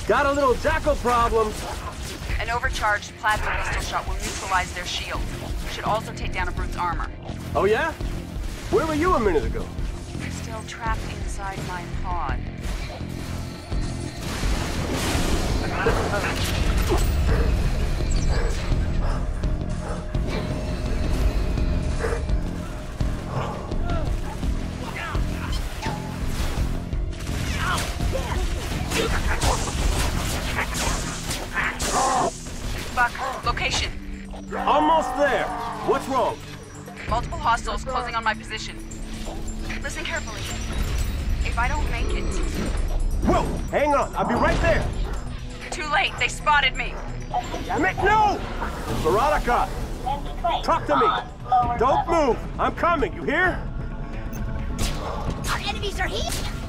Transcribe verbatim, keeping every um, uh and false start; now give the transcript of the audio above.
Got a little jackal problem. An overcharged plasma pistol shot will neutralize their shield. Should also take down a brute's armor. Oh yeah? Where were you a minute ago? Still trapped inside my pod. Buck, location. Almost there. What's wrong? Multiple hostiles closing on my position. Listen carefully. If I don't make it... Whoa! Hang on, I'll be right there. Too late, they spotted me. Damn it, no! Veronica! Talk to me! Don't move! I'm coming, you hear? Our enemies are here!